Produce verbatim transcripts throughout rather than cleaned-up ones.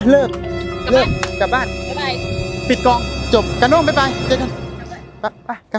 เลิกเลิกกลับบ้านปิดกองจบกันโน่ไม่ไปเจอกันไปไปกัน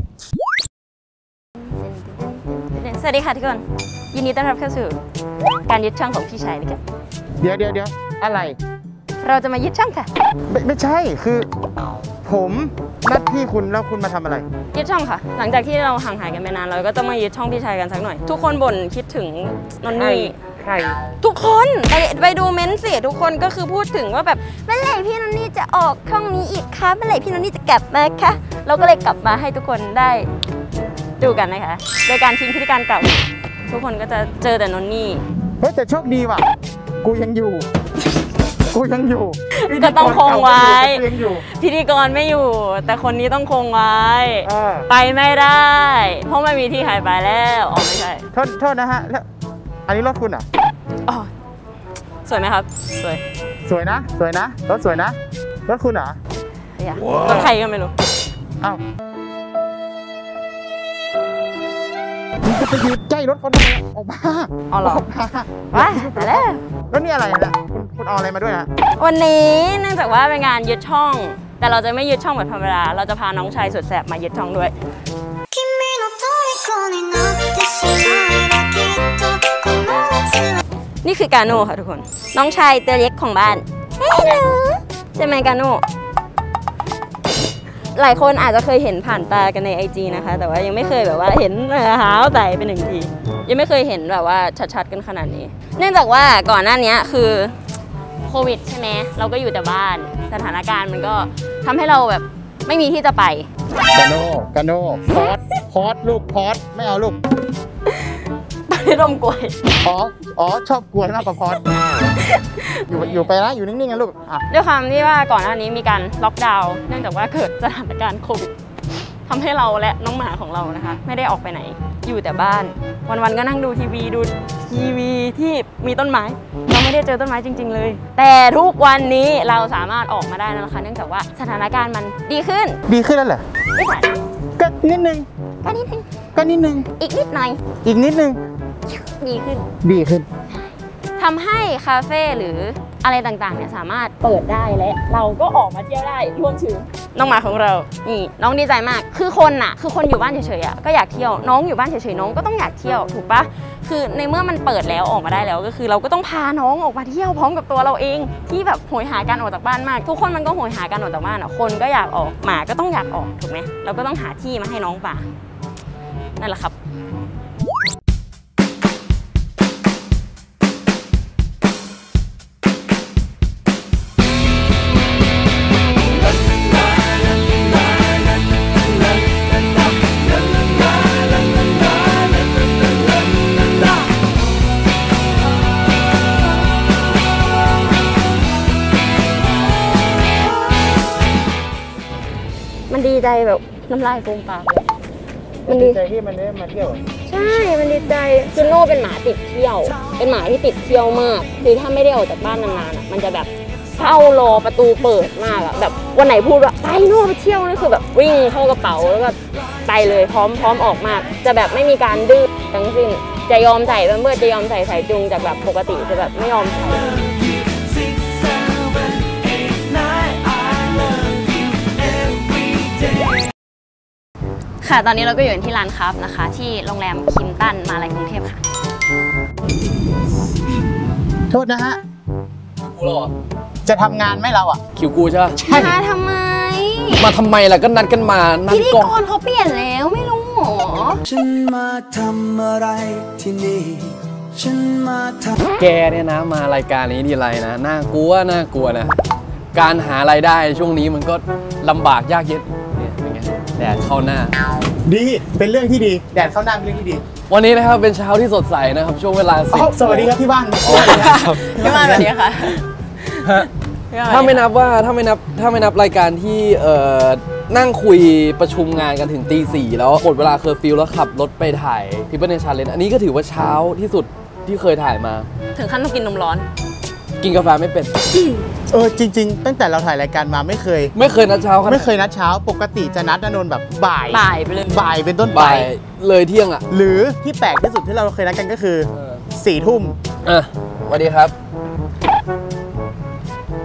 สวัสดีค่ะทุกคนยินดีต้อนรับเข้าสู่การยึดช่องของพี่ชายเลยค่ะเดี๋ยวเดี๋ยวเดี๋ยวอะไรเราจะมายึดช่องค่ะไม่ไม่ใช่คือผมนัดพี่คุณแล้วคุณมาทำอะไรยึดช่องค่ะหลังจากที่เราห่างหายกันไปนานเราก็ต้องมายึดช่องพี่ชายกันสักหน่อยทุกคนบ่นคิดถึงนนนี่ใครทุกคนไปไปดูเม้นต์สิทุกคนก็คือพูดถึงว่าแบบเมื่อไหร่พี่นนนี่จะออกช่องนี้อีกคะเมื่อไหร่พี่นนนี่จะกลับมาคะเราก็เลยกลับมาให้ทุกคนได้ดูกันนะคะโดยการทิ้งพิธีการเก่าทุกคนก็จะเจอแต่นนนี่เฮ้ยแต่โชคดีว่ะกูยังอยู่กูยังอยู่ก็ต้องคงไว้พิธีกรไม่อยู่แต่คนนี้ต้องคงไว้ไปไม่ได้เพราะไม่มีที่หายไปแล้วอ๋อไม่ใช่โทษโทษนะฮะอันนี้รถคุณอ่ะอ๋อสวยไหมครับสวยสวยนะสวยนะรถสวยนะรถคุณเหรอรถใครก็ไม่รู้อ้าวมึงจะไปยืนใกล้รถคนทำไมออกมาอ๋อเหรอว้าแต่แล้วแล้วนี่อะไรนะคุณคุณเอาอะไรมาด้วยนะวันนี้เนื่องจากว่าเป็นงานยึดช่องแต่เราจะไม่ยึดช่องแบบธรรมดาเราจะพาน้องชายสุดแสบมายึดช่องด้วยนี่คือกาโน่ค่ะทุกคนน้องชายตัวเล็กของบ้านเฮ้ยใช่ไหมกาโน่หลายคนอาจจะเคยเห็นผ่านตากันใน ไอ จี นะคะแต่ว่ายังไม่เคยแบบว่าเห็นหาวใส่เป็นหนึ่งทียังไม่เคยเห็นแบบว่าชัดๆกันขนาดนี้เนื่องจากว่าก่อนหน้านี้คือโควิดใช่ไหมเราก็อยู่แต่บ้านสถานการณ์มันก็ทำให้เราแบบไม่มีที่จะไปกาโน่กาโน่พอดพอดลูกพอดไม่เอาลูกตอนนี้ลมกล้วยอ๋ออ๋อชอบกล้วยมากกว่าพอดอยู่อยู่ไปนะอยู่นิ่งๆนะลูกด้วยความที่ว่าก่อนหน้านี้มีการล็อกดาวน์เนื่องจากว่าเกิดสถานการณ์โควิดทำให้เราและน้องหมาของเรานะคะไม่ได้ออกไปไหนอยู่แต่บ้านวันๆก็นั่งดูทีวีดูทีวีที่มีต้นไม้เราไม่ได้เจอต้นไม้จริงๆเลยแต่ทุกวันนี้เราสามารถออกมาได้นะคะเนื่องจากว่าสถานการณ์มันดีขึ้นดีขึ้นแล้วเหรอไม่ใช่ก็นิดนึงก็นิดนึงก็นิดนึงอีกนิดหน่อยอีกนิดนึงดีขึ้นดีขึ้นทำให้คาเฟ่หรืออะไรต่างๆเนี่ยสามารถเปิดได้และเราก็ออกมาเที่ยวได้รวมถึงน้องหมาของเรานี่น้องดีใจมากคือคนน่ะคือคนอยู่บ้านเฉยๆอ่ะก็อยากเที่ยวน้องอยู่บ้านเฉยๆน้องก็ต้องอยากเที่ยวถูกปะคือในเมื่อมันเปิดแล้วออกมาได้แล้วก็คือเราก็ต้องพาน้องออกมาเที่ยวพร้อมกับตัวเราเองที่แบบโหยหาการออกจากบ้านมากทุกคนมันก็โหยหาการออกจากบ้านอ่ะคนก็อยากออกหมาก็ต้องอยากออกถูกไหมเราก็ต้องหาที่มาให้น้องป่านั่นแหละครับมันดีใจแบบน้ำลายฟูมปากเลยมันดีใจที่มันได้มาเที่ยวใช่มันดีใจจูโน่เป็นหมาติดเที่ยวเป็นหมาที่ติดเที่ยวมากคือถ้าไม่ได้ออกจากบ้านนานๆอ่ะมันจะแบบเฝ้ารอประตูเปิดมากอ่ะแบบวันไหนพูดว่าไปโน่ไปเที่ยวนี่คือแบบวิ่งเข้ากระเป๋าแล้วก็ไปเลยพร้อมพร้อมออกมากจะแบบไม่มีการดื้อทั้งสิ้นจะยอมใส่เมื่อจะยอมใส่สายจุงจากแบบปกติจะแบบไม่ยอมใส่ค่ะตอนนี้เราก็อยู่ที่ร้านครับนะคะที่โรงแรมคิมตันมาลัยกรุงเทพค่ะโทษนะฮะกูหรอจะทำงานไหมเราอ่ะคิวกูใช่ไหมใช่มาทำไมมาทำไมล่ะก็นัดกันมาพิธีกรเขาเปลี่ยนแล้วไม่รู้หรอฉันมาทำอะไรที่นี่ฉันมาทำแกเนี่ยนะมารายการนี้ดีไรนะน่ากลัวน่ากลัวนะการหารายได้ช่วงนี้มันก็ลำบากยากเย็นเนี่ยเป็นไงแดดเข้าหน้าดีเป็นเรื่องที่ดีแดดเข้าหน้าเป็นเรื่องที่ดีวันนี้นะครับเป็นเช้าที่สดใสนะครับช่วงเวลาสิบสวัสดีครับที่บ้านที่บ้านแบบนี้ค่ะถ้าไม่นับว่าถ้าไม่นับถ้าไม่นับรายการที่เอ่อนั่งคุยประชุมงานกันถึงตีสี่แล้วหมดเวลาเคอร์ฟิวแล้วขับรถไปถ่ายทิปเปิลเนชั่นเลนอันนี้ก็ถือว่าเช้าที่สุดที่เคยถ่ายมาถึงขั้นต้องกินนมร้อนกินกาแฟไม่เป็นเออจริงๆตั้งแต่เราถ่ายรายการมาไม่เคยไม่เคยนัดเช้าไม่เคยนัดเช้าปกติจะนัดนนแบบบ่ายบ่ายไปเลยบ่ายเป็นต้นไปเลยเที่ยงอ่ะหรือที่แปลกที่สุดที่เราเคยนัดกันก็คือสี่ทุ่มอ่ะสวัสดีครับ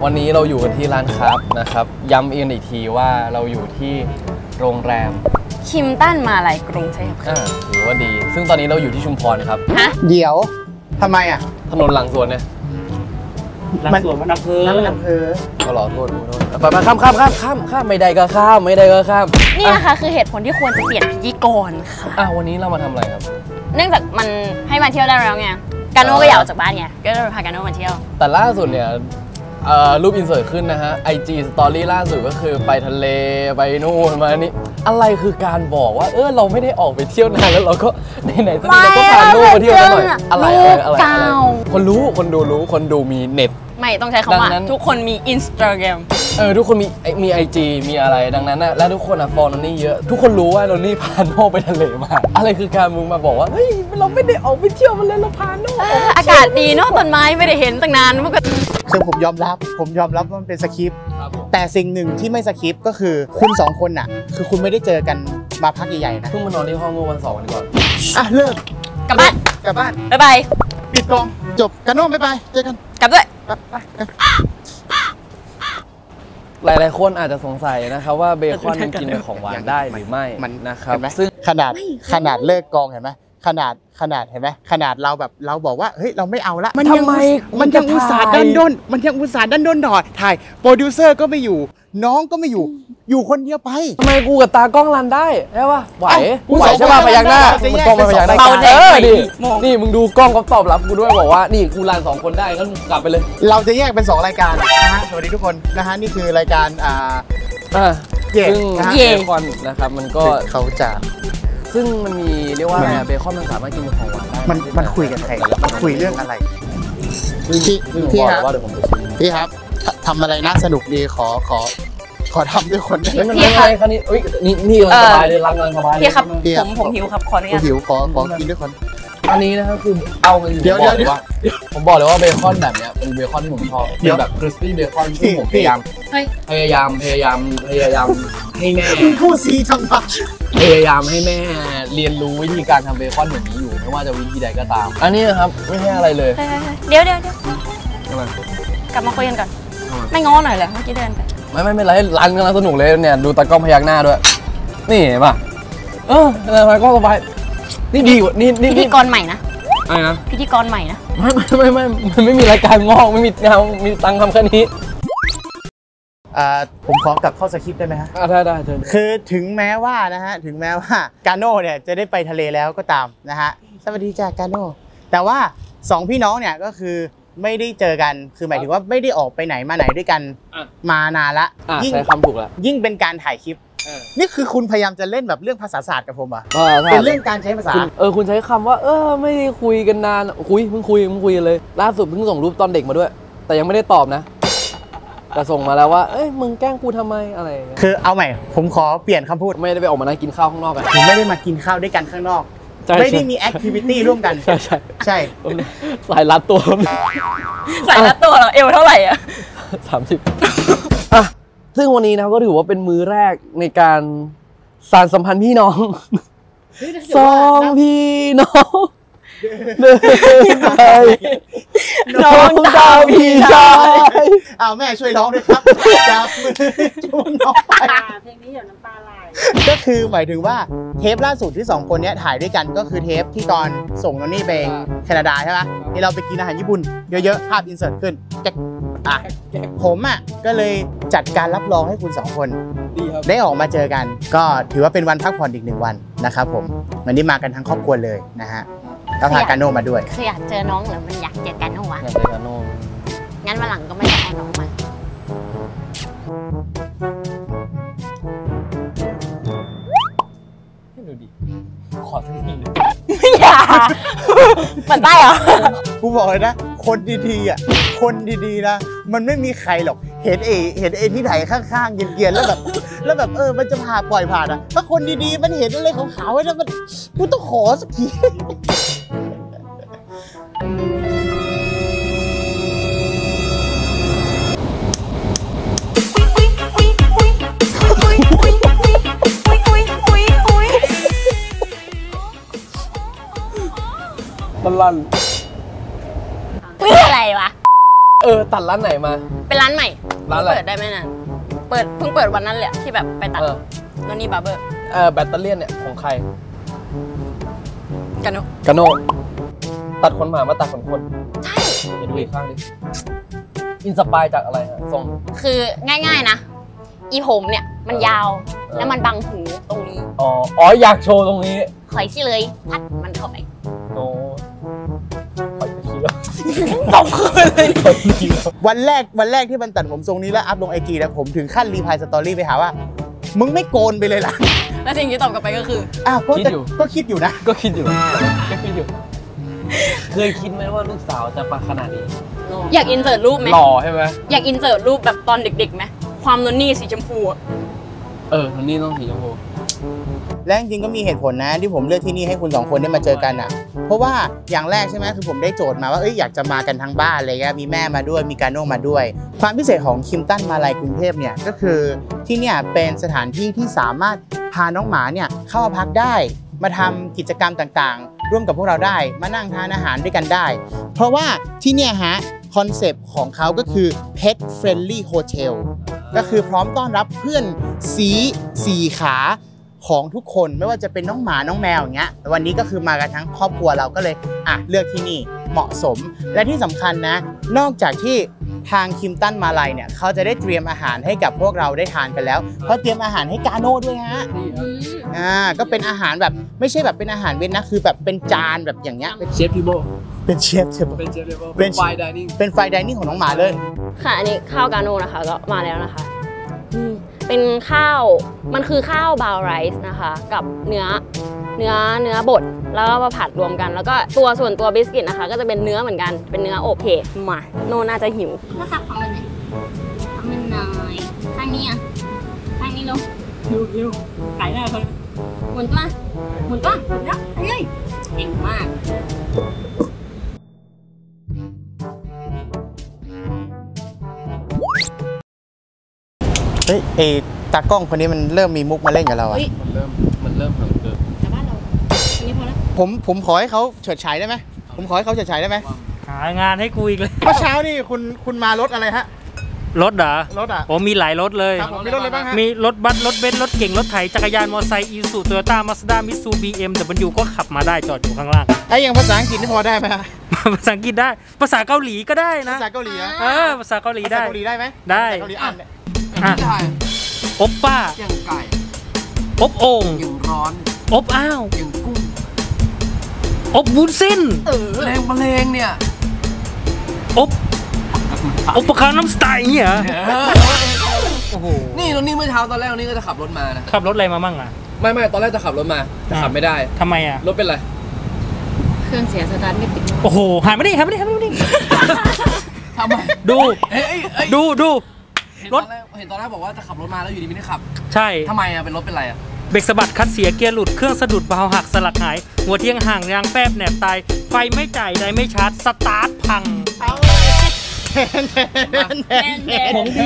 วันนี้เราอยู่กันที่ร้านครับนะครับย้ำอีกทีว่าเราอยู่ที่โรงแรมคิมตันมาลัยกรุงเทพอ่าถือว่าดีซึ่งตอนนี้เราอยู่ที่ชุมพรครับฮะเดี๋ยวทำไมอ่ะถนนหลังสวนเนี่ยหลังสวนมันอำเภอมันอำเภอก็รอโทษโทษไปไปข้ามข้ามข้ามข้ามข้ามไม่ได้ก็ข้ามไม่ได้ก็ข้ามนี่นะคะคือเหตุผลที่ควรจะเปลี่ยนพิธีกรค่ะอ่ะวันนี้เรามาทำอะไรครับเนื่องจากมันให้มาเที่ยวได้แล้วไงกาโน่ก็อยากออกจากบ้านไงก็เลยพากาโน่มาเที่ยวแต่ล่าสุดเนี่ยรูปอินเสิร์ตขึ้นนะฮะ ไอ จี Story ล่าสุดก็คือไปทะเลไปนู่นมานี่อะไรคือการบอกว่าเออเราไม่ได้ออกไปเที่ยวนานแล้วเราก็ไหนๆตอนนี้เราก็พาลูกมาเที่ยวกันหน่อยอะไรอะไรอะไรคนรู้คนดูรู้คนดูมีเน็ตไม่ต้องใช้คำว่าทุกคนมี Instagram เออทุกคนมีมี ไอ จี มีอะไรดังนั้นนะและทุกคนอะฟอลโนนี่เยอะทุกคนรู้ว่าโนนี่พาโน่ไปทะเลมาอะไรคือการมึงมาบอกว่าเฮ้ยเราไม่ได้ออกไปเที่ยวมันเลยเราพาโน่อากาศดีเนาะต้นไม้ไม่ได้เห็นตั้งนานมันก็คือผมยอมรับผมยอมรับว่ามันเป็นสคริปต์แต่สิ่งหนึ่งที่ไม่สคริปต์ก็คือคุณสองคนน่ะคือคุณไม่ได้เจอกันมาพักใหญ่ๆนะเพิ่งมานอนที่ห้องเมื่อวันเสาร์วันก่อนอ่ะเลิกกลับบ้านกลับบ้านบ๊ายบายปิดกองจบกันโน่บ๊ายบายเจอกันกลับด้วยหลายๆคนอาจจะสงสัยนะครับว่าเบคอนมันกินเป็นของหวานได้หรือไม่นะครับซึ่งขนาดขนาดเลิกกองเห็นไหมขนาดขนาดเห็นไหมขนาดเราแบบเราบอกว่าเฮ้ยเราไม่เอาละมันทำไมมันยังอุตส่าห์ดันด้นมันยังอุตส่าห์ดันด้นหน่อยถ่ายโปรดิวเซอร์ก็ไม่อยู่น้องก็ไม่อยู่อยู่คนเดียวไปทำไมกูกับตากล้องรันได้ใช่ป่ะไหวกูไหวใช่ป่ะพยักหน้ามึงกล้องมาพยักหน้าเออดินี่มึงดูกล้องเขาตอบรับกูด้วยบอกว่านี่กูรันสองคนได้ก็กลับไปเลยเราจะแยกเป็นสองรายการนะฮะสวัสดีทุกคนนะฮะนี่คือรายการอ่าอ่าซึ่งเบคอนนะครับมันก็เขาจะซึ่งมันมีเรียกว่าอะไรเบคอนมันสามารถกินเป็นของหวานได้มันมันคุยกันใครมันคุยเรื่องอะไรพี่พี่ครับพี่ครับทำอะไรน่าสนุกดีขอขอขอทำด้วยคนพี่ครับนี่นี่นี่สบายเลยรังงานสบายพี่ครับผมผมหิวครับขออนุญาตหิวขอขอกินด้วยคนอันนี้นะครับคือเอาเงินเดี๋ยวเดี๋ยวผมบอกเลยว่าเบคอนแบบเนี้ยเป็นเบคอนที่ผมชอบเป็นแบบคริสปี้เบคอนที่ผมพยายามพยายามพยายามพยายามให้แม่พูดซีจังปะพยายามให้แม่เรียนรู้วิธีการทำเบคอนแบบนี้อยู่ไม่ว่าจะวิธีใดก็ตามอันนี้นะครับไม่ใช่อะไรเลยเดี๋ยวเดี๋ยวเดี๋ยวกลับมาคุยกันก่อนไม่ง้อหน่อยเลยเมื่อกี้เดินไปไม่ไม่ไม่ไรรันกำลังสนุกเลยเนี่ยดูตากล้องพยักหน้าด้วยนี่เห็นป่ะเออตากล้องสบายนี่ดีกว่านี่นี่พิธีกรใหม่นะอะไรนะพิธีกรใหม่นะไม่ไม่ไม่มันไม่มีรายการงอกไม่มีแนวมีตังทำแค่นี้อ่าผมขอกลับเข้าสคริปต์ได้ไหมฮะได้ได้เชิญคือถึงแม้ว่านะฮะถึงแม้ว่ากาโน่เนี่ยจะได้ไปทะเลแล้วก็ตามนะฮะสวัสดีจ้ากาโน่แต่ว่าสองพี่น้องเนี่ยก็คือไม่ได้เจอกันคือหมายถึงว่าไม่ได้ออกไปไหนมาไหนด้วยกันมานานละยิ่งใช้คำถูกแล้วยิ่งเป็นการถ่ายคลิปนี่คือคุณพยายามจะเล่นแบบเรื่องภาษาศาสตร์กับผมอ่ะเป็นเรื่องการใช้ภาษาเออคุณใช้คำว่าเออไม่ได้คุยกันนานคุยเพิ่งคุยเพิ่งคุยเลยล่าสุดเพิ่งส่งรูปตอนเด็กมาด้วยแต่ยังไม่ได้ตอบนะแต่ส่งมาแล้วว่าเอ้ยมึงแกล้งกูทำไมอะไรคือเอาใหม่ผมขอเปลี่ยนคำพูดไม่ได้ไปออกมานั่งกินข้าวข้างนอกกันผมไม่ได้มากินข้าวด้วยกันข้างนอกไม่ได้มีแอคทิวิตี้ร่วมกันใช่ใช่ใช่สายรัดตัวสายรัดตัวเหรอเอวเท่าไหร่อ่ะสามสิบอ่ะซึ่งวันนี้นะก็ถือว่าเป็นมื้อแรกในการสานสัมพันธ์พี่น้องสองพี่น้องเดินไปน้องดาวพี่ชายอ้าวแม่ช่วยร้องด้วยครับจับมือจูงน้องไปเพลงนี้เดี๋ยวน้ำตาไหลก็คือหมายถึงว่าเทปล่าสุดที่สองคนนี้ถ่ายด้วยกันก็คือเทปที่ตอนส่งนนนี่ไปแคนาดาใช่ไหมที่เราไปกินอาหารญี่ปุ่นเยอะๆภาพอินเสิร์ตขึ้นอ่ะผมอ่ะก็เลยจัดการรับรองให้คุณสองคนได้ออกมาเจอกันก็ถือว่าเป็นวันพักผ่อนอีกหนึ่งวันนะครับผมวันนี้มากันทั้งครอบครัวเลยนะฮะก็พากาโน่มาด้วยคืออยากเจอน้องหรือมันอยากเจอกาโน่วะอยากเจอกาโน่งั้นวันหลังก็ไม่ต้องเอาน้องมาให้ดูดิขอสักทีไม่อยากมันได้เหรอกูบอกเลยนะคนดีๆอ่ะคนดีๆนะมันไม่มีใครหรอกเห็นเอเห็นเอที่ไหนข้างๆเกียนๆแล้วแบบแล้วแบบเออมันจะพาปล่อยผ่านอ่ะถ้าคนดีๆมันเห็นอะไรขาวๆไว้แล้วมันกูต้องขอสักทีมันลั่นเพื่ออะไรวะเออตัดร้านไหนมาเป็นร้านใหม่ร้านอะไรเปิดได้ไหมนะเปิดเพิ่งเปิดวันนั้นแหละที่แบบไปตัดโนนี่บาร์เบอร์เออแบตเตอรี่เนี่ยของใครกันโนกันโนตัดขนหมามาตัดขนคนใช่ไปดูอีกข้างดิอินสปายจากอะไรฮะทรงคือง่ายๆนะอีผมเนี่ยมันยาวแล้วมันบังหูตรงนี้อ๋ออ๋ออยากโชว์ตรงนี้ขอยที่เลยพัดมันเข้าไปโอ้ขอยที่แล้วตบคืนเลยวันแรกวันแรกที่มันตัดผมทรงนี้แล้วอัพลงไอจีนะผมถึงขั้นรีพายสตอรี่ไปหาว่ามึงไม่โกนไปเลยล่ะแล้วสิ่งที่ตอบกลับไปก็คืออ้าวก็ก็คิดอยู่นะก็คิดอยู่ก็คิดอยู่เคยคิดไหมว่าลูกสาวจะมาขนาดนี้อยากอินเสิร์ตรูปไหมหล่อใช่ไหมอยากอินเสิร์ตรูปแบบตอนเด็กๆไหมความนนนี่สีชมพูเออนนนี่ต้องสีชมพูและจริงๆก็มีเหตุผลนะที่ผมเลือกที่นี่ให้คุณสองคนได้มาเจอกันอ่ะเพราะว่าอย่างแรกใช่ไหมคือผมได้โจทย์มาว่าเอ้ยอยากจะมากันทั้งบ้านอะไรเงี้ยมีแม่มาด้วยมีการโน่มาด้วยความพิเศษของคิมตันมาลัยกรุงเทพเนี่ยก็คือที่เนี่ยเป็นสถานที่ที่สามารถพาน้องหมาเนี่ยเข้ามาพักได้มาทำกิจกรรมต่างๆร่วมกับพวกเราได้มานั่งทานอาหารด้วยกันได้เพราะว่าที่เนี่ยฮะคอนเซปต์ของเขาก็คือ Pet Friendly Hotel ก็คือพร้อมต้อนรับเพื่อนสีสี่ขาของทุกคนไม่ว่าจะเป็นน้องหมาน้องแมวอย่างเงี้ยวันนี้ก็คือมากันทั้งครอบครัวเราก็เลยอ่ะเลือกที่นี่เหมาะสมและที่สำคัญนะนอกจากที่ทางคิมตันมาลัยเนี่ยเขาจะได้เตรียมอาหารให้กับพวกเราได้ทานกันแล้วเขาเตรียมอาหารให้กาโน่ด้วยฮะอ่าก็เป็นอาหารแบบไม่ใช่แบบเป็นอาหารเวียดนะคือแบบเป็นจานแบบอย่างเงี้ยเป็นเชฟพีโบเป็นเชฟเชฟเป็นเชฟพีโบเป็นไฟไดนิ่งเป็นไฟไดนิ่งของน้องหมาเลยค่ะอันนี้ข้าวกาโน่นะคะก็มาแล้วนะคะเป็นข้าวมันคือข้าวบาวไรซ์นะคะกับเนื้อเนื้อเนื้อบดแล้วก็มาผัดรวมกันแล้วก็ตัวส่วนตัวบิสกิตนะคะก็จะเป็นเนื้อเหมือนกันเป็นเนื้ออบเพมาโนน่าจะหิวก็สับของมันไหนทำมันหน่อยข้างนี้อ่ะข้างนี้ลงหิวหิวขายได้คนหมุนตัวหมุนตัวหมุนแล้วเฮ้ยเก่งมากเฮ้ยไอตากล้องคนนี้มันเริ่มมีมุกมาเล่นกับเราอ่ะมันเริ่มมันเริ่มเหิมเกินแต่บ้านเราอันนี้พอแล้วผมผมขอให้เขาเฉิดฉายได้ไหมผมขอให้เขาเฉิดฉายได้ไหมหางานให้กูอีกเลยเมื่อเช้านี่คุณคุณมารถอะไรฮะรถเหรอรถอ่ะผมมีหลายรถเลยมีรถอะไรบ้างฮะมีรถบัสรถเบนซ์รถเก่งรถไถจักรยานมอเตอร์ไซค์อีซูโตโยต้ามาสด้ามิตซูบีเอ็มแต่บรรยุก็ขับมาได้จอดอยู่ข้างล่างไอ้ยังภาษาอังกฤษนี่พอได้ไหมภาษาอังกฤษได้ภาษาเกาหลีก็ได้นะภาษาเกาหลีเออภาษาเกาหลีได้ภาษาเกาหลีได้ไหมได้เกาหลีอ่านอบป้าอย่างไก่อบโอ่งอย่างร้อนอบอ้าวอย่างกุ้งอบวุ้นเส้นเออแรงมะเร็งเนี่ยอบอบปะคาน้ำสไตล์เนี่ยโอ้โหนี่ตอนนี้เมื่อเช้าตอนแรกนี่ก็จะขับรถมานะขับรถอะไรมามั่งอ่ะไม่ไม่ตอนแรกจะขับรถมาแต่ขับไม่ได้ทำไมอ่ะรถเป็นไรเครื่องเสียสตาร์ทไม่ติดโอ้โหหายไม่ได้หายไม่ได้หายไม่ได้ทำไมดูดูดูรถเห็นตอนแรกบอกว่าจะขับรถมาแล้วอยู่ดีไม่ได้ขับใช่ทำไมอ่ะเป็นรถเป็นไรอ่ะเบรกสะบัดคัดเสียเกียร์หลุดเครื่องสะดุดเบาหักสลักหายหัวเทียงห่างยางแฟบแหนบตายไฟไม่จ่ายใดไม่ชาร์จสตาร์ทพังของดี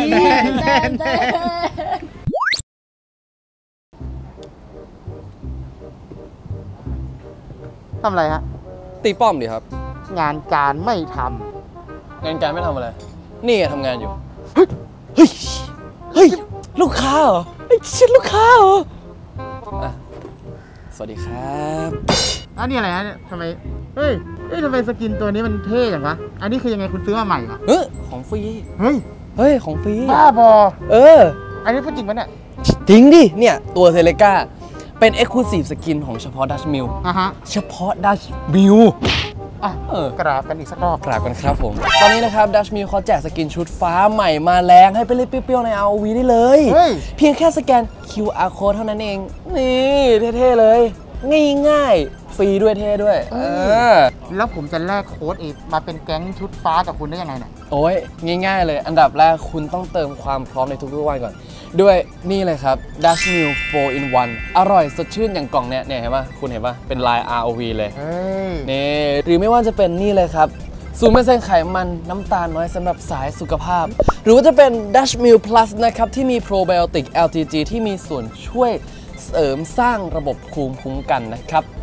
ทำอะไรฮะตีป้อมดิครับงานการไม่ทำงานการไม่ทำอะไรนี่ทำงานอยู่เฮ้ยเฮ้ยเฮ้ยลูกค้าเหรอไอ้ชิดลูกค้าเหรออ่ะสวัสดีครับอันนี้อะไรฮะเนี่ยทำไมเฮ้ยเฮ้ยทำไมสกินตัวนี้มันเท่อย่างวะอันนี้คือยังไงคุณซื้อมาใหม่เหรอเฮ้ยของฟรีเฮ้ยเฮ้ยของฟรีบ้าบอเอออันนี้พูดจริงปะเนี่ยจริงดิเนี่ยตัวเซเลก้าเป็น Exclusive สกินของเฉพาะ Dutch Mill อ่ะฮะเฉพาะ Dutch Mill อ่ะเออกราบกันอีกสักรอบกราบกันครับผมตอนนี้นะครับ Dutch Mill เขาแจกสกินชุดฟ้าใหม่มาแรงให้ไปเล่นเปรี้ยวๆใน อาร์ โอ วี ได้เลยเพียงแค่สแกน คิว อาร์ Code เท่านั้นเองนี่เท่ๆเลยง่ายๆฟรีด้วยเท่ด้วยเออแล้วผมจะแลกโค้ดอีกมาเป็นแก๊งชุดฟ้ากับคุณได้ยังไงเนี่ยโอ้ยง่ายๆเลยอันดับแรกคุณต้องเติมความพร้อมในทุกๆวันก่อนด้วยนี่เลยครับ Dutch Mill โฟร์ in วันอร่อยสดชื่นอย่างกล่องเนี้ยเนี่ยเห็นป่ะคุณเห็นป่ะเป็นลาย อาร์ โอ วี เลยนี่หรือไม่ว่าจะเป็นนี่เลยครับศูนย์เปอร์เซ็นต์ไขมันน้ำตาลน้อยสำหรับสายสุขภาพหรือว่าจะเป็น Dutch Mill Plus นะครับที่มีโปรไบโอติก แอล ที จี ที่มีส่วนช่วยเสริมสร้างระบบภูมิคุ้มกันนะครับ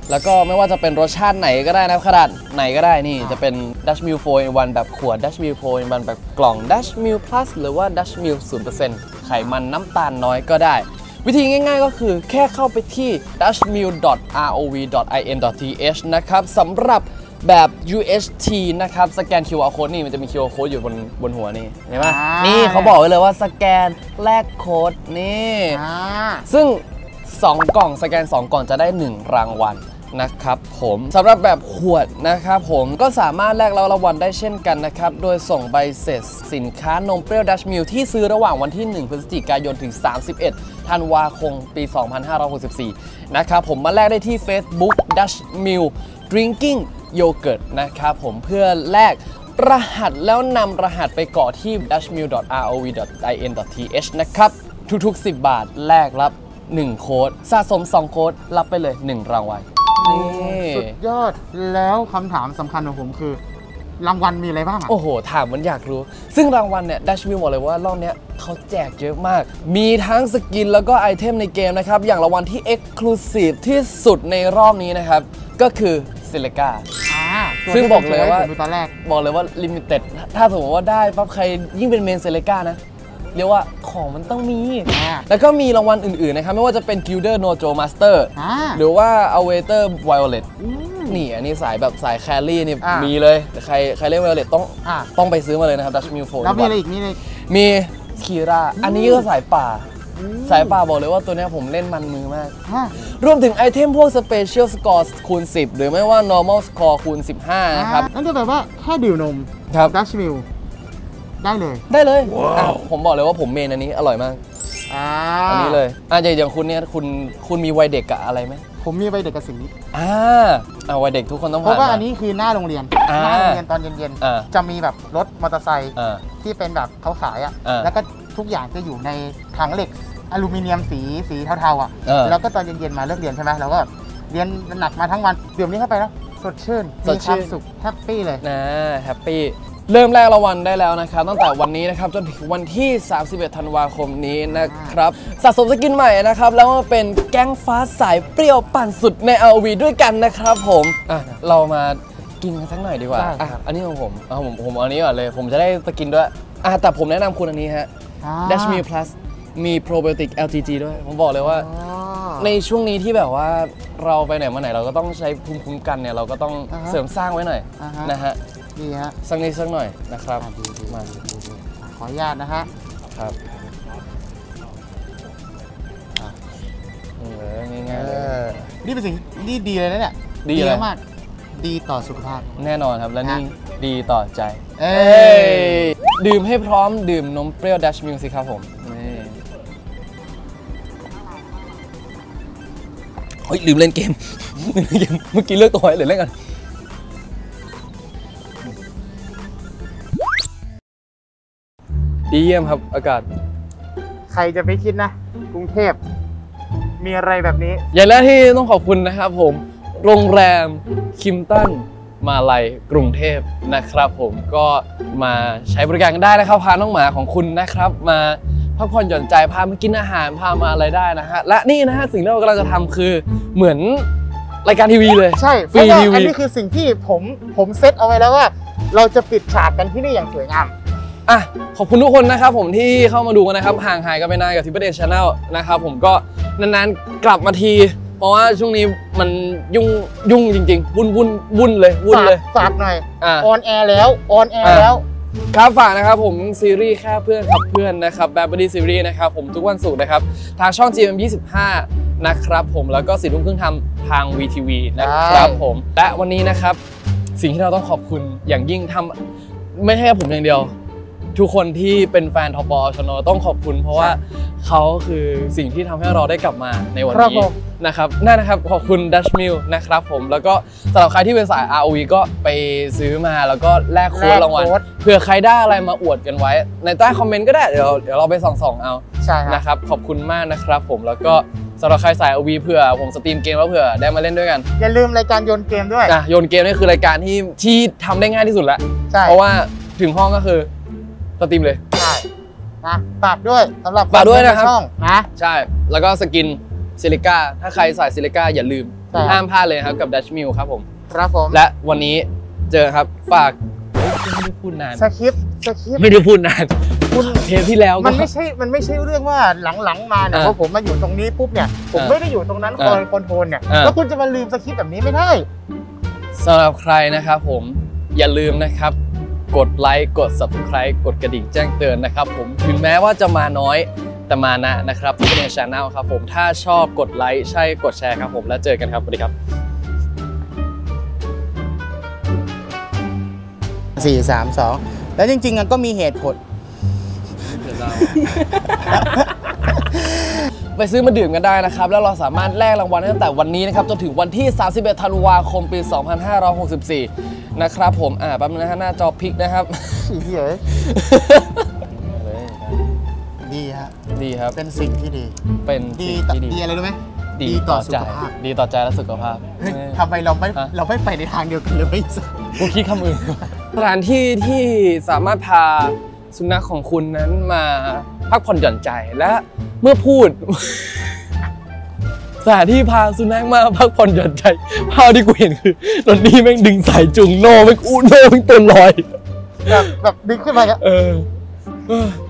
แล้วก็ไม่ว่าจะเป็นรสชาติไหนก็ได้นะขนาดไหนก็ได้นี่จะเป็น Dutch Mill โฟร์ in วัน แบบขวด Dutch Mill โฟร์ in วันแบบกล่อง Dutch Mill Plus หรือว่า Dutch Mill ศูนย์เปอร์เซ็นต์ ไขมันน้ำตาลน้อยก็ได้วิธีง่ายๆก็คือแค่เข้าไปที่ ดัชมิล ดอท อาร์ โอ วี ดอท ไอ เอ็น ดอท ที เอช นะครับสำหรับแบบ ยู เอช ที นะครับสแกน คิว อาร์ Code นี่มันจะมี คิว อาร์ Code อยู่บนบนหัวนี่เห็นไหมนี่เขาบอกไว้เลยว่าสแกนแลกโค้ดนี่ซึ่งสองกล่องสแกนสองกล่องจะได้หนึ่งรางวัลนะครับผมสำหรับแบบขวดนะครับผมก็สามารถแลกรับรางวัลได้เช่นกันนะครับโดยส่งใบเสร็จสินค้านมเปรี้ยวดัชมิลที่ซื้อระหว่างวันที่หนึ่งพฤศจิกายนถึงสามสิบเอ็ดธันวาคมปีสองพันห้าร้อยหกสิบสี่นะครับผมมาแลกได้ที่ Facebook Dutch Mill Drinking Yogurt นะครับผมเพื่อแลกรหัสแล้วนำรหัสไปกรอกที่ ดัชมิล ดอท อาร์ โอ วี ดอท ไอ เอ็น ดอท ที เอช นะครับทุกๆสิบบาทแลกรับหนึ่งโค้ดสะสมสองโค้ดรับไปเลยหนึ่งรางวัลสุดยอดแล้วคำถามสำคัญของผมคือรางวัลมีอะไรบ้างอ่ะโอ้โหถามมันอยากรู้ซึ่งรางวัลเนี่ยดัชมิลบอกเลยว่ารอบนี้เขาแจกเยอะมากมีทั้งสกินแล้วก็ไอเทมในเกมนะครับอย่างรางวัลที่ Exclusive ที่สุดในรอบนี้นะครับก็คือซิลิก้าซึ่งบอกเลยว่าตอนแรกบอกเลยว่าลิมิเต็ดถ้าสมมติว่าได้ปั๊บใครยิ่งเป็นเมนซิลิก้านะเรียกว่าของมันต้องมีแล้วก็มีรางวัลอื่นๆนะครับไม่ว่าจะเป็น Gilder Nojo Master หรือว่า Awaiter Violet นี่อันนี้สายแบบสายแคลรี่นี่มีเลยแต่ใครใครเล่น Violet ต้องต้องไปซื้อมาเลยนะครับ Dutch Mill โฟร์แล้วมีอะไรอีกมีอะไรมีคีราอันนี้ก็สายป่าสายป่าบอกเลยว่าตัวนี้ผมเล่นมันมือมากรวมถึงไอเทมพวก Special Score คูณสิบหรือไม่ว่า Normal Score คูณสิบห้านะครับนั่นก็แปลว่าแค่ดื่มนม Dutch Millได้เลยได้เลย wow. ผมบอกเลยว่าผมเมนอันนี้อร่อยมากอ่าอันนี้เลยอ่ะอย่างคุณเนี่ยคุณคุณมีวัยเด็กกับอะไรไหมผมมีวัยเด็กกับสีอ่าอ่าวัยเด็กทุกคนต้องผ่านเพราะว่าอันนี้คือหน้าโรงเรียนหน้าโรงเรียนตอนเย็นๆจะมีแบบรถมอเตอร์ไซค์ที่เป็นแบบเขาขายอ่ะแล้วก็ทุกอย่างจะอยู่ในถังเหล็กอลูมิเนียมสีสีเทาๆอ่ะแล้วก็ตอนเย็นๆมาเลิกเรียนใช่ไหมเราก็เรียนหนักมาทั้งวันดื่มนี้เข้าไปแล้วสดชื่นมีความสุขแฮปปี้เลยนะแฮปปี้เริ่มแรกรางวัลได้แล้วนะครับตั้งแต่วันนี้นะครับจนถึงวันที่สามสิบเอ็ดธันวาคมนี้นะครับสะสมสกินใหม่นะครับแล้วมาเป็นแก๊งฟ้าสายเปรี้ยวปั่นสุดใน อาร์ โอ วี ด้วยกันนะครับผมอ่ะเรามากินกันสักหน่อยดีกว่าอ่ะอันนี้ของผมอ่ะผมผมเอาอันนี้ก่อนเลยผมจะได้สกินด้วยอ่ะแต่ผมแนะนำคุณอันนี้ฮะ Dutch Mill Plus มี Probiotic แอล ที จี ด้วยผมบอกเลยว่าในช่วงนี้ที่แบบว่าเราไปไหนมาไหนเราก็ต้องใช้ภูมิคุ้มกันเนี่ยเราก็ต้องเสริมสร้างไว้หน่อยนะฮะดีฮะสักนิดสักหน่อยนะครับมาขออนุญาตนะฮะครับเออง่ายๆนี่เป็นสิ่งที่ดีเลยนะเนี่ยดีมากดีต่อสุขภาพแน่นอนครับและนี่ดีต่อใจเอ้ดื่มให้พร้อมดื่มนมเปรี้ยว Dutch Mill สิครับผมเฮ้ยลืมเล่นเกมเมื่อกี้เลือกตัวไว้เลยเล่นกันดีเยี่ยมครับอากาศใครจะไปคิดนะกรุงเทพมีอะไรแบบนี้อย่างแรกที่ต้องขอบคุณนะครับผมโรงแรมคิมตันมาลัยกรุงเทพนะครับผมก็มาใช้บริการกันได้นะครับพาน้องหมาของคุณนะครับมาพักผ่อนหย่อนใจพามากินอาหารพามาอะไรได้นะฮะและนี่นะฮะสิ่งที่เรากำลังจะทำคือเหมือนรายการทีวีเลยใช่เพราะว่าอันนี้คือสิ่งที่ผมผมเซตเอาไว้แล้วว่าเราจะปิดฉากกันที่นี่อย่างสวยงามอ่ะขอบคุณทุกคนนะครับผมที่เข้ามาดูกันนะครับห่างหายกันไปนานกับ Triple A Channel นะครับผมก็นานๆกลับมาทีเพราะว่าช่วงนี้มันยุ่งยุ่งจริงๆวุ่นวุ่นวุ่นเลยวุ่นเลยฝากหน่อยออนแอร์แล้วออนแอร์แล้วครับฝากนะครับผมซีรีส์แค่เพื่อนกับเพื่อนนะครับแบบบอดี้ซีรีส์นะครับผมทุกวันศุกร์นะครับทางช่อง จี เอ็ม ยี่สิบห้านะครับผมแล้วก็สี่ทุ่มครึ่งทำทาง วี ที วี นะครับผมและวันนี้นะครับสิ่งที่เราต้องขอบคุณอย่างยิ่งทำไม่ใช่ผมอย่างเดียวทุกคนที่เป็นแฟนทปชนต้องขอบคุณเพราะว่าเขาคือสิ่งที่ทำให้เราได้กลับมาในวันนี้นะครับนั่นนะครับขอบคุณ Dutch Mill นะครับผมแล้วก็สำหรับใครที่เป็นสาย อาร์ โอ วี ก็ไปซื้อมาแล้วก็แลกโค้ดรางวัลเผื่อใครได้อะไรมาอวดกันไว้ในใต้คอมเมนต์ก็ได้เดี๋ยวเดี๋ยวเราไปส่องๆเอาใช่นะครับขอบคุณมากนะครับผมแล้วก็สำหรับใครสาย อาร์ โอ วี เผื่อผมสตรีมเกมแล้วเผื่อได้มาเล่นด้วยกันอย่าลืมรายการโยนเกมด้วยโยนเกมนี่คือรายการที่ที่ทำได้ง่ายที่สุดแล้วเพราะว่าถึงห้องก็คือสตรีมเลยใช่นะฝากด้วยสำหรับฝากด้วยนะครับช่องนะใช่แล้วก็สกินซิลิก้าถ้าใครใส่ซิลิก้าอย่าลืมห้ามพลาดเลยครับกับ Dutch Mill ครับผมครับผมและวันนี้เจอครับฝากไม่ได้พูดนานสคริปต์สคริปต์ไม่ได้พูดนานคุณเทปที่แล้วก็มันไม่ใช่มันไม่ใช่เรื่องว่าหลังๆมาเนี่ยอ่าพอผมมาอยู่ตรงนี้ปุ๊บเนี่ยผมอ่าไม่ได้อยู่ตรงนั้นคอ่าอยคอนโทรลเนี่ยอ่าแล้วคุณจะมาลืมสคริปต์แบบนี้ไม่ได้สำหรับใครนะครับผมอย่าลืมนะครับกดไลค์กด Subscribe กดกระดิ่งแจ้งเตือนนะครับผมถึงแม้ว่าจะมาน้อยแต่มานะนะครับที่ในช่องครับผมถ้าชอบกดไลค์ใช่กดแชร์ครับผมแล้วเจอกันครับสวัสดีครับสี่ สาม สอง แล้วจริงๆก็มีเหตุผลไปซื้อมาดื่มกันได้นะครับแล้วเราสามารถแลกรางวัลตั้งแต่วันนี้นะครับจนถึงวันที่สามสิบเอ็ดธันวาคมปีสองพันห้าร้อยหกสิบสี่นะครับผมอ่าแป๊บนึงนะฮะหน้าจอพลิกนะครับเหี้ยดีฮะดีครับเป็นสิ่งที่ดีเป็นดีสิ่งต่อที่ดีดีอะไรรู้ไหมดีต่อสุใจขภาพดีต่อใจและสุขภาพเฮ้ยทำไมเราไม่ฮะเราไม่ไปในทางเดียวกันเลยกูคิดคำอื่นสถานที่ที่สามารถพาสุนัขของคุณนั้นมาพักผ่อนหย่อนใจและเมื่อพูด สถานที่พาสุนัขมาพักผ่อนหย่อนใจภาพที่กูเห็นคือตอนนี้แม่งดึงสายจุงโน่แม่งอู้โน่แม่งเต็มรอยแบบแบบดึงขึ้นมาครับเออเออ